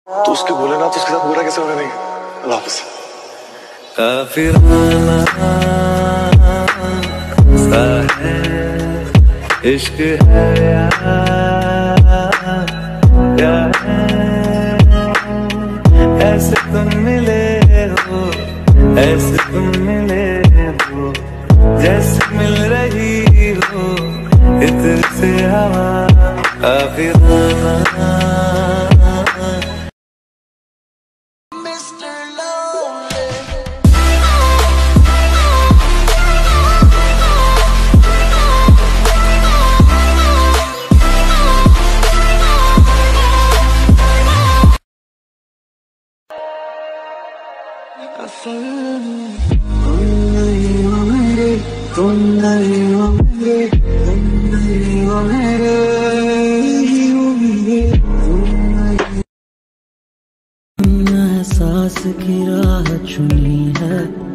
तो उसके बोले ना, तो उसके साथ बुरा कैसे होगा? नहीं, अल्लाह हाफ़िज़। काफिराना सा है इश्क है या है, ऐसे तुम मिले हो, ऐसे तुम मिले हो, जैसे मिल रही हो इत्र से हवा। काफिराना एहसास की राह चुनी है।